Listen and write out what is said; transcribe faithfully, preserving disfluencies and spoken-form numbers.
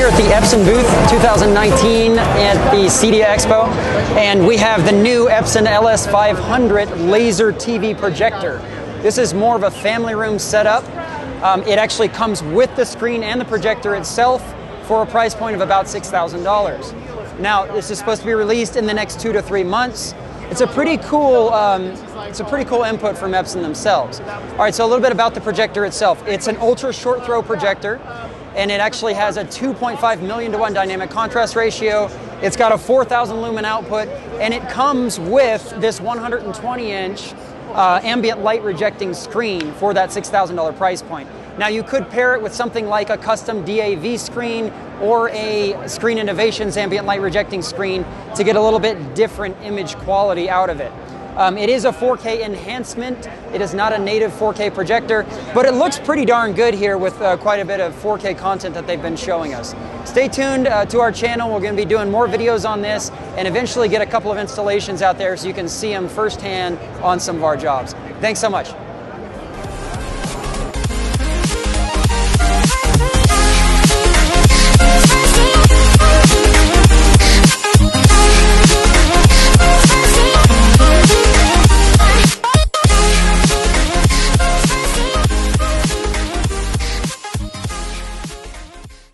here at the Epson booth two thousand nineteen at the CEDIA Expo, and we have the new Epson L S five hundred laser T V projector. This is more of a family room setup. Um, it actually comes with the screen and the projector itself for a price point of about six thousand dollars. Now, this is supposed to be released in the next two to three months. It's a pretty cool, um, it's a pretty cool input from Epson themselves. All right, so a little bit about the projector itself. It's an ultra short throw projector, and it actually has a two point five million to one dynamic contrast ratio. It's got a four thousand lumen output, and it comes with this one hundred twenty inch uh, ambient light rejecting screen for that six thousand dollar price point. Now, you could pair it with something like a custom D A V screen or a Screen Innovations ambient light rejecting screen to get a little bit different image quality out of it. Um, it is a four K enhancement. It is not a native four K projector, but it looks pretty darn good here with uh, quite a bit of four K content that they've been showing us. Stay tuned uh, to our channel. We're going to be doing more videos on this and eventually get a couple of installations out there so you can see them firsthand on some of our jobs. Thanks so much.